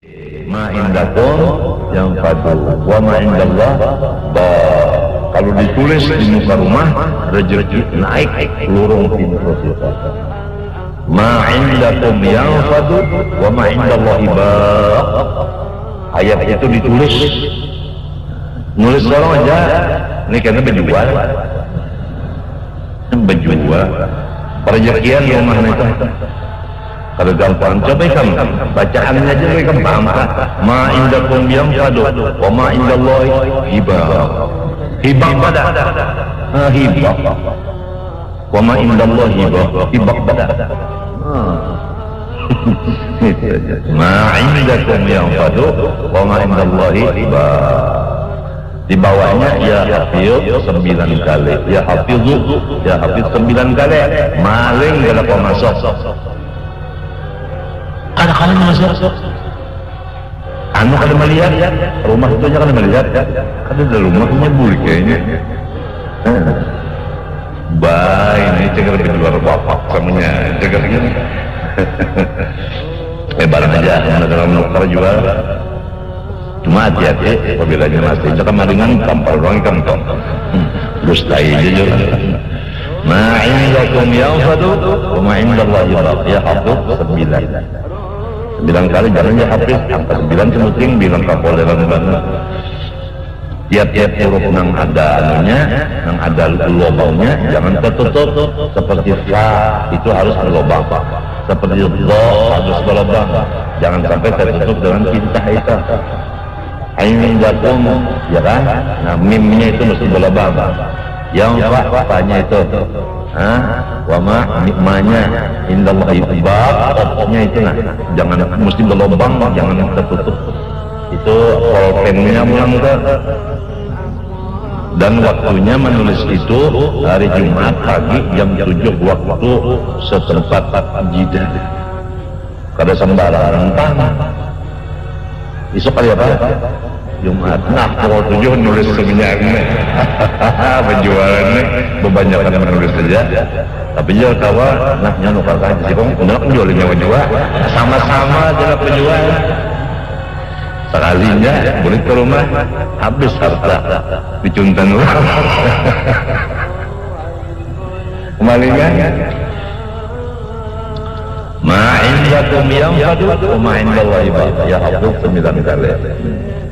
Ma indakum yang fadu wa ma indallah ba. Kalau ditulis di muka rumah, rezeki naik lurung pintu surga. Ma indakum yang fadu wa ma indallahi ba. Ayat itu ditulis, nulis orang aja ini karena berjual perjekian rumah itu kalau gampang coba kamu bacaannya aja mereka paham. Ma indakum yanfadu wa ma indallahi hibah. Hibah pada hibah wa ma indallahi hibah pada ma indakum yanfadu wa ma indallahi hibah. Di bawahnya ya hafiz 9 kali, ya hafiz 9 kali, maling gak ada masuk. Ada kali masuk. Anu kada melihat, rumah itu aja kada melihat, kada ada rumahnya buli kayaknya. Baik, ini cegar keluar bapak samanya, cegar gini. Barang aja, dalam nukar jual. Cuma hati-hati apabila masih itu kemaringan tampal orang kantong dustai jujur. Ma indakum yanfadu wa ma indallahi baq. Ya hafid 9 kali jalannya hafid angka 9 semuting bilang kapoleran banget. Tiap-tiap huruf nang ada anunya, nang ada lubangnya jangan tertutup. Seperti fa itu harus berlubang, seperti dha harus berlubang, jangan sampai tertutup dengan tinta itu. Indakum ya kan, nah mimnya itu mesti berlubang, yang fa-nya itu wa ma-nya indallahi baq-nya itu nah jangan mesti berlubang, jangan tertutup. Itu pulpennya mulang ke. Dan waktunya menulis itu hari Jumat pagi jam 7 waktu setempat jidah. Kada sembarangan isok kali apa? Jumat. Nah, pukul 7 nulis seminarnya. Penjualannya kebanyakan menulis saja. Tapi jual kawa, nah nyanu kakak sih kong, nak jualnya menjual. Sama-sama jalan penjual. Sekalinya boleh ke rumah habis harta dicuntan orang. Kemalingan. Ma indakum yanfadu wa ma indallahi baq. Ya hafid 9 kali.